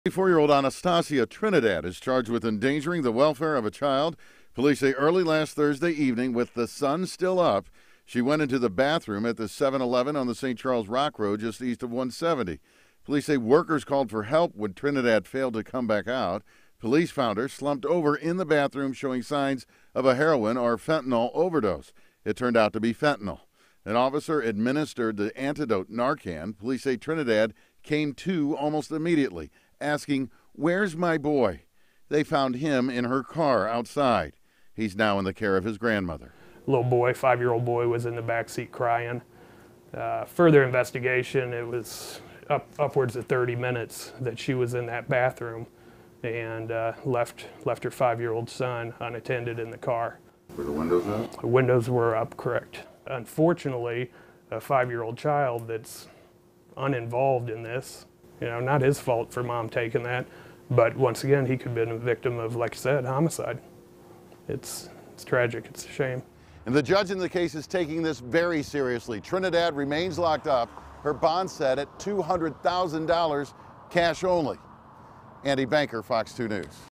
24-year-old Anastasia Trinidad is charged with endangering the welfare of a child. Police say early last Thursday evening, with the sun still up, she went into the bathroom at the 7-Eleven on the St. Charles Rock Road just east of 170. Police say workers called for help when Trinidad failed to come back out. Police found her slumped over in the bathroom, showing signs of a heroin or fentanyl overdose. It turned out to be fentanyl. An officer administered the antidote Narcan. Police say Trinidad came to almost immediately, asking, "Where's my boy?" They found him in her car outside. He's now in the care of his grandmother. Little boy, 5-year-old boy, was in the back seat crying. Further investigation, it was upwards of 30 minutes that she was in that bathroom and left her 5-year-old son unattended in the car. Were the windows up? The windows were up, correct. Unfortunately, a 5-year-old child that's uninvolved in this, not his fault for mom taking that, but once again, he could have been a victim of, like I said, homicide. It's tragic, it's a shame. And the judge in the case is taking this very seriously. Trinidad remains locked up. Her bond set at $200,000, cash only. Andy Banker, Fox 2 News.